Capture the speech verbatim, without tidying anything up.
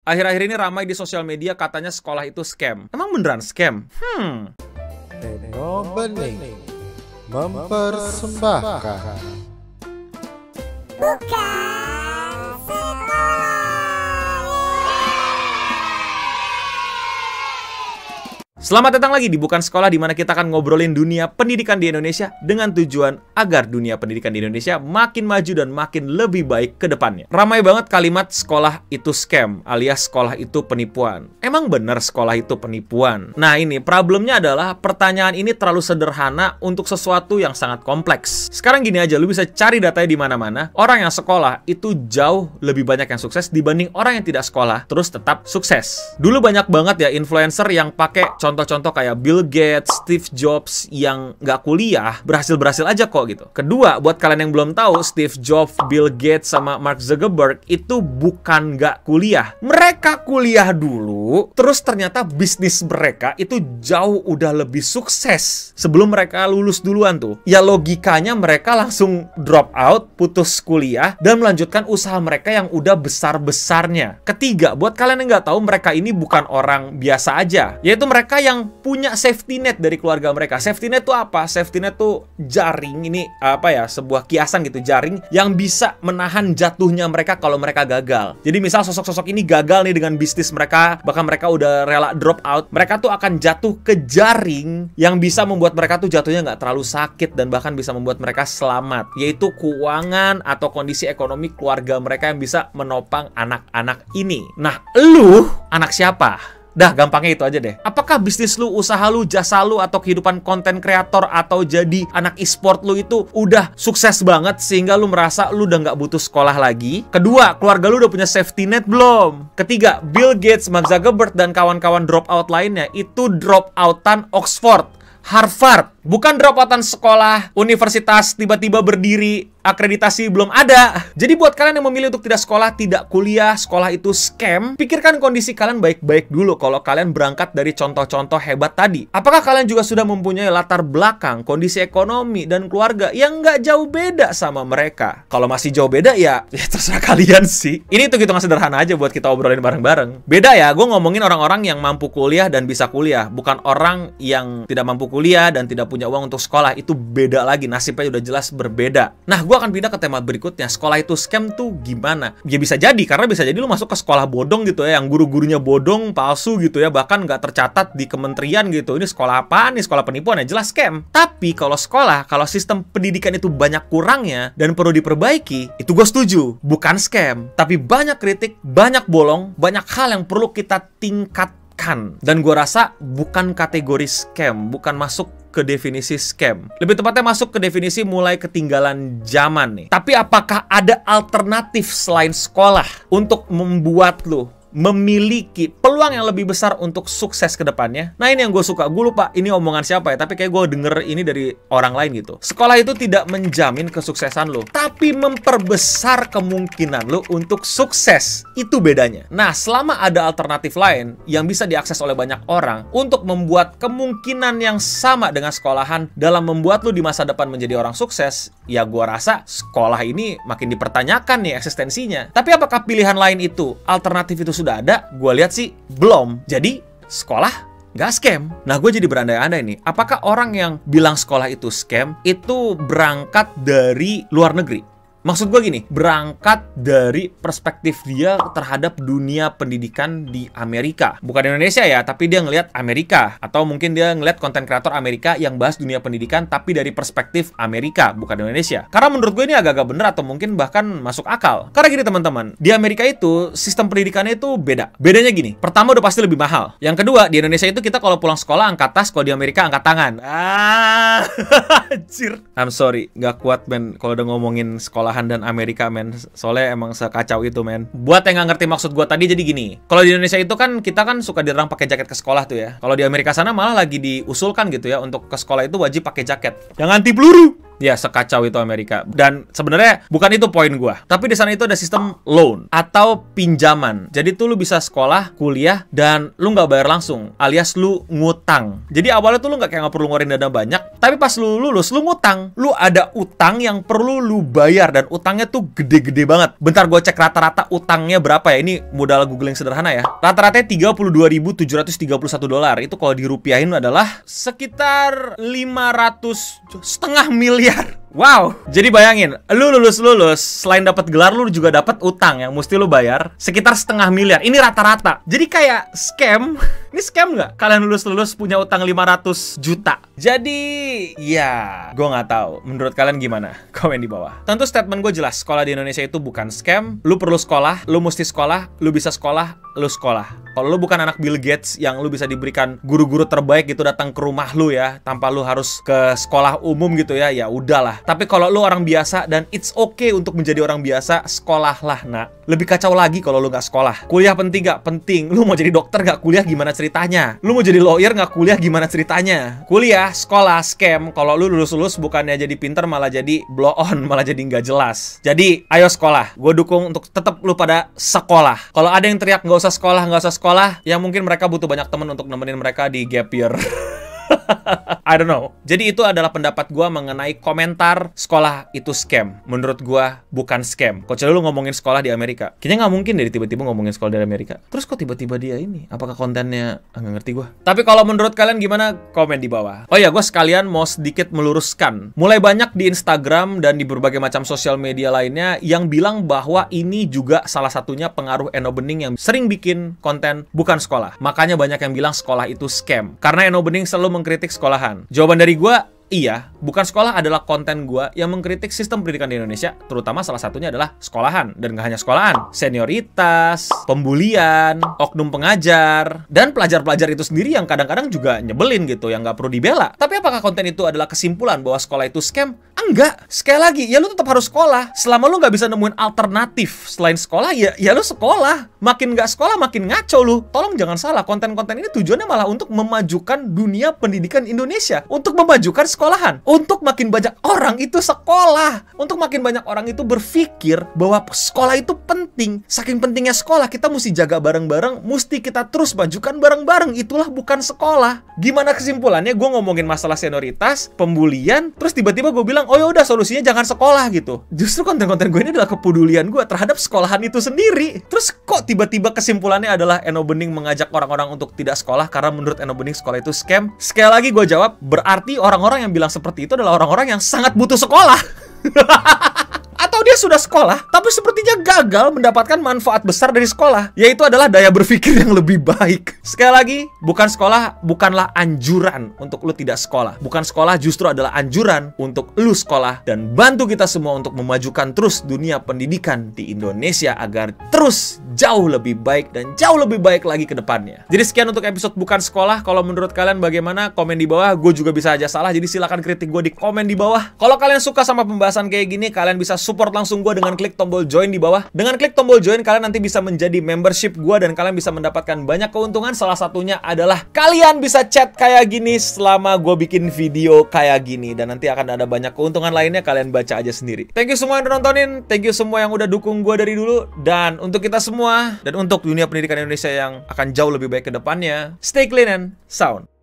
Akhir-akhir ini ramai di sosial media katanya sekolah itu scam. Emang beneran scam? Hmm. Eno Bening mempersembahkan Bukan Sekolah. Selamat datang lagi di Bukan Sekolah, di mana kita akan ngobrolin dunia pendidikan di Indonesia dengan tujuan agar dunia pendidikan di Indonesia makin maju dan makin lebih baik ke depannya. Ramai banget kalimat sekolah itu scam alias sekolah itu penipuan. Emang bener sekolah itu penipuan? Nah ini problemnya adalah pertanyaan ini terlalu sederhana untuk sesuatu yang sangat kompleks. Sekarang gini aja, lu bisa cari datanya di mana-mana. Orang yang sekolah itu jauh lebih banyak yang sukses dibanding orang yang tidak sekolah terus tetap sukses. Dulu banyak banget ya influencer yang pakai contoh-contoh kayak Bill Gates, Steve Jobs yang nggak kuliah, berhasil-berhasil aja kok gitu. Kedua, buat kalian yang belum tahu, Steve Jobs, Bill Gates, sama Mark Zuckerberg itu bukan nggak kuliah. Mereka kuliah dulu, terus ternyata bisnis mereka itu jauh udah lebih sukses sebelum mereka lulus duluan tuh. Ya logikanya mereka langsung drop out, putus kuliah, dan melanjutkan usaha mereka yang udah besar-besarnya. Ketiga, buat kalian yang nggak tahu, mereka ini bukan orang biasa aja, yaitu mereka yang punya safety net dari keluarga mereka. Safety net tuh apa? Safety net tuh jaring, ini apa ya, sebuah kiasan gitu, jaring yang bisa menahan jatuhnya mereka kalau mereka gagal. Jadi misal sosok-sosok ini gagal nih dengan bisnis mereka, bahkan mereka udah rela drop out, mereka tuh akan jatuh ke jaring yang bisa membuat mereka tuh jatuhnya nggak terlalu sakit dan bahkan bisa membuat mereka selamat, yaitu keuangan atau kondisi ekonomi keluarga mereka yang bisa menopang anak-anak ini. Nah, lu anak siapa? Dah, gampangnya itu aja deh. Apakah bisnis lu, usaha lu, jasa lu, atau kehidupan konten kreator, atau jadi anak e-sport lu itu udah sukses banget sehingga lu merasa lu udah nggak butuh sekolah lagi? Kedua, keluarga lu udah punya safety net belum? Ketiga, Bill Gates, Mark Zuckerberg, dan kawan-kawan dropout lainnya itu dropout-an Oxford, Harvard. Bukan dropoutan sekolah, universitas, tiba-tiba berdiri, akreditasi belum ada. Jadi buat kalian yang memilih untuk tidak sekolah, tidak kuliah, sekolah itu scam, pikirkan kondisi kalian baik-baik dulu kalau kalian berangkat dari contoh-contoh hebat tadi. Apakah kalian juga sudah mempunyai latar belakang, kondisi ekonomi, dan keluarga yang nggak jauh beda sama mereka? Kalau masih jauh beda ya, ya terserah kalian sih. Ini tuh hitungan sederhana aja buat kita obrolin bareng-bareng. Beda ya, gue ngomongin orang-orang yang mampu kuliah dan bisa kuliah, bukan orang yang tidak mampu kuliah dan tidak punya uang untuk sekolah. Itu beda lagi, nasibnya udah jelas berbeda. Nah, gue akan pindah ke tema berikutnya. Sekolah itu scam tuh gimana? Ya bisa jadi, karena bisa jadi lu masuk ke sekolah bodong gitu ya, yang guru-gurunya bodong, palsu gitu ya, bahkan nggak tercatat di kementerian gitu. Ini sekolah apaan nih? Sekolah penipuan, ya jelas scam. Tapi kalau sekolah, kalau sistem pendidikan itu banyak kurangnya dan perlu diperbaiki, itu gue setuju, bukan scam. Tapi banyak kritik, banyak bolong, banyak hal yang perlu kita tingkatkan. Dan gue rasa bukan kategori scam, bukan masuk ke definisi scam. Lebih tepatnya masuk ke definisi mulai ketinggalan zaman nih. Tapi apakah ada alternatif selain sekolah untuk membuat lu memiliki peluang yang lebih besar untuk sukses ke depannya? Nah ini yang gue suka. Gue lupa ini omongan siapa ya, tapi kayak gue denger ini dari orang lain gitu. Sekolah itu tidak menjamin kesuksesan lo, tapi memperbesar kemungkinan lo untuk sukses. Itu bedanya. Nah, selama ada alternatif lain yang bisa diakses oleh banyak orang untuk membuat kemungkinan yang sama dengan sekolahan dalam membuat lo di masa depan menjadi orang sukses, ya gue rasa sekolah ini makin dipertanyakan nih eksistensinya. Tapi apakah pilihan lain itu, alternatif itu sudah ada? Gue lihat sih belum. Jadi sekolah nggak scam. Nah, gue jadi berandai-andai nih, apakah orang yang bilang sekolah itu scam itu berangkat dari luar negeri? Maksud gue gini, berangkat dari perspektif dia terhadap dunia pendidikan di Amerika. Bukan di Indonesia ya, tapi dia ngelihat Amerika. Atau mungkin dia ngelihat konten kreator Amerika yang bahas dunia pendidikan, tapi dari perspektif Amerika, bukan Indonesia. Karena menurut gue ini agak-agak bener atau mungkin bahkan masuk akal. Karena gini teman-teman, di Amerika itu sistem pendidikannya itu beda. Bedanya gini, pertama udah pasti lebih mahal. Yang kedua, di Indonesia itu kita kalau pulang sekolah angkat tas, kalau di Amerika angkat tangan. Ah, anjir. I'm sorry, nggak kuat men kalau udah ngomongin sekolah dan Amerika men, soalnya emang sekacau itu men. Buat yang nggak ngerti maksud gue tadi, jadi gini, kalau di Indonesia itu kan kita kan suka dilarang pakai jaket ke sekolah tuh ya. Kalau di Amerika sana malah lagi diusulkan gitu ya, untuk ke sekolah itu wajib pakai jaket yang anti peluru. Ya, sekacau itu Amerika. Dan sebenarnya bukan itu poin gua. Tapi di sana itu ada sistem loan atau pinjaman. Jadi tuh lu bisa sekolah, kuliah, dan lu nggak bayar langsung, alias lu ngutang. Jadi awalnya tuh lu nggak kayak nggak perlu ngeluarin dana banyak, tapi pas lu lulus, lu ngutang. Lu ada utang yang perlu lu bayar, dan utangnya tuh gede-gede banget. Bentar gue cek rata-rata utangnya berapa ya. Ini modal googling sederhana ya. Rata-ratanya tiga puluh dua ribu tujuh ratus tiga puluh satu dolar. Itu kalau dirupiahin adalah sekitar lima ratus setengah miliar. Wow, jadi bayangin, lu lulus-lulus, selain dapat gelar, lu juga dapat utang yang mesti lu bayar sekitar setengah miliar. Ini rata-rata. Jadi kayak scam. Ini scam nggak? Kalian lulus-lulus punya utang lima ratus juta. Jadi, ya, gue nggak tahu. Menurut kalian gimana? Komen di bawah. Tentu statement gue jelas, sekolah di Indonesia itu bukan scam. Lu perlu sekolah, lu mesti sekolah, lu bisa sekolah, lu sekolah. Kalau lu bukan anak Bill Gates yang lu bisa diberikan guru-guru terbaik gitu datang ke rumah lu ya, tanpa lu harus ke sekolah umum gitu ya, ya udahlah. Tapi kalau lu orang biasa dan it's okay untuk menjadi orang biasa, sekolahlah nak. Lebih kacau lagi kalau lu nggak sekolah. Kuliah penting nggak? Penting. Lu mau jadi dokter nggak kuliah, gimana ceritanya? Lu mau jadi lawyer nggak kuliah, gimana ceritanya? Kuliah, sekolah, scam. Kalau lu lulus-lulus bukannya jadi pinter, malah jadi blow on, malah jadi nggak jelas. Jadi, ayo sekolah. Gue dukung untuk tetap lu pada sekolah. Kalau ada yang teriak nggak usah sekolah, nggak usah sekolah, ya mungkin mereka butuh banyak temen untuk nemenin mereka di gap year. I don't know. Jadi itu adalah pendapat gua mengenai komentar sekolah itu scam. Menurut gua bukan scam. Kok lu ngomongin sekolah di Amerika? Kayaknya nggak mungkin deh tiba-tiba ngomongin sekolah di Amerika. Terus kok tiba-tiba dia ini? Apakah kontennya? Ah, nggak ngerti gua. Tapi kalau menurut kalian gimana? Komen di bawah. Oh ya, gua sekalian mau sedikit meluruskan. Mulai banyak di Instagram dan di berbagai macam sosial media lainnya yang bilang bahwa ini juga salah satunya pengaruh Eno Bening yang sering bikin konten bukan sekolah. Makanya banyak yang bilang sekolah itu scam. Karena Eno Bening selalu mengkritik sekolahan. Jawaban dari gua, iya, bukan sekolah adalah konten gua yang mengkritik sistem pendidikan di Indonesia, terutama salah satunya adalah sekolahan. Dan gak hanya sekolahan, senioritas, pembulian, oknum pengajar, dan pelajar-pelajar itu sendiri yang kadang-kadang juga nyebelin gitu, yang gak perlu dibela. Tapi apakah konten itu adalah kesimpulan bahwa sekolah itu scam? Enggak. Sekali lagi, ya lu tetap harus sekolah. Selama lu gak bisa nemuin alternatif selain sekolah, ya, ya lu sekolah. Makin gak sekolah, makin ngaco lu. Tolong jangan salah, konten-konten ini tujuannya malah untuk memajukan dunia pendidikan Indonesia. Untuk memajukan sekolahan. Untuk makin banyak orang itu sekolah. Untuk makin banyak orang itu berpikir bahwa sekolah itu penting. Saking pentingnya sekolah, kita mesti jaga bareng-bareng, mesti kita terus majukan bareng-bareng. Itulah bukan sekolah. Gimana kesimpulannya? Gue ngomongin masalah senioritas, pembulian, terus tiba-tiba gue bilang, oh ya udah solusinya jangan sekolah gitu. Justru konten-konten gue ini adalah kepedulian gue terhadap sekolahan itu sendiri. Terus kok tiba-tiba kesimpulannya adalah Eno Bening mengajak orang-orang untuk tidak sekolah karena menurut Eno Bening sekolah itu scam? Sekali lagi gue jawab, berarti orang-orang yang bilang seperti itu adalah orang-orang yang sangat butuh sekolah. Atau dia sudah sekolah, tapi sepertinya gagal mendapatkan manfaat besar dari sekolah, yaitu adalah daya berpikir yang lebih baik. Sekali lagi, bukan sekolah, bukanlah anjuran untuk lu tidak sekolah. Bukan sekolah justru adalah anjuran untuk lu sekolah dan bantu kita semua untuk memajukan terus dunia pendidikan di Indonesia agar terus jauh lebih baik dan jauh lebih baik lagi ke depannya. Jadi sekian untuk episode bukan sekolah. Kalau menurut kalian bagaimana? Komen di bawah. Gue juga bisa aja salah, jadi silakan kritik gue di komen di bawah. Kalau kalian suka sama pembahasan kayak gini, kalian bisa support langsung gue dengan klik tombol join di bawah. Dengan klik tombol join, kalian nanti bisa menjadi membership gue dan kalian bisa mendapatkan banyak keuntungan. Salah satunya adalah kalian bisa chat kayak gini selama gue bikin video kayak gini. Dan nanti akan ada banyak keuntungan lainnya, kalian baca aja sendiri. Thank you semua yang udah nontonin. Thank you semua yang udah dukung gue dari dulu. Dan untuk kita semua, dan untuk dunia pendidikan Indonesia yang akan jauh lebih baik ke depannya, stay clean and sound.